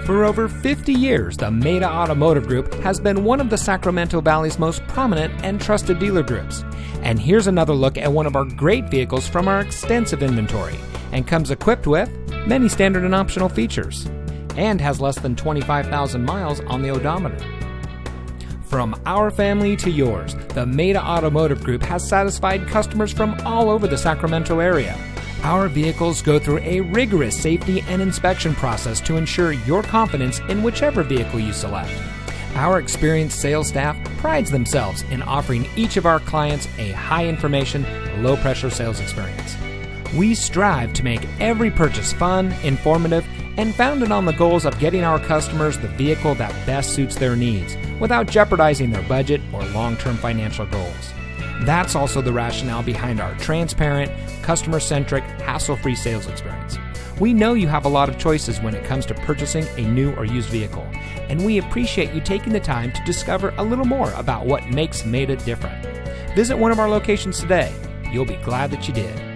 For over 50 years, the Maida Automotive Group has been one of the Sacramento Valley's most prominent and trusted dealer groups. And here's another look at one of our great vehicles from our extensive inventory, and comes equipped with many standard and optional features, and has less than 25,000 miles on the odometer. From our family to yours, the Maida Automotive Group has satisfied customers from all over the Sacramento area. Our vehicles go through a rigorous safety and inspection process to ensure your confidence in whichever vehicle you select. Our experienced sales staff prides themselves in offering each of our clients a high information, low pressure sales experience. We strive to make every purchase fun, informative, and founded on the goals of getting our customers the vehicle that best suits their needs without jeopardizing their budget or long-term financial goals. That's also the rationale behind our transparent, customer-centric, hassle-free sales experience. We know you have a lot of choices when it comes to purchasing a new or used vehicle, and we appreciate you taking the time to discover a little more about what makes Maida different. Visit one of our locations today. You'll be glad that you did.